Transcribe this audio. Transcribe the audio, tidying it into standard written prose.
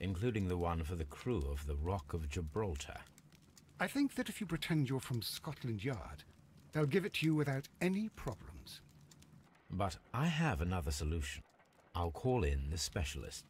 including the one for the crew of the Rock of Gibraltar. I think that if you pretend you're from Scotland Yard, they'll give it to you without any problems. But I have another solution. I'll call in the specialist.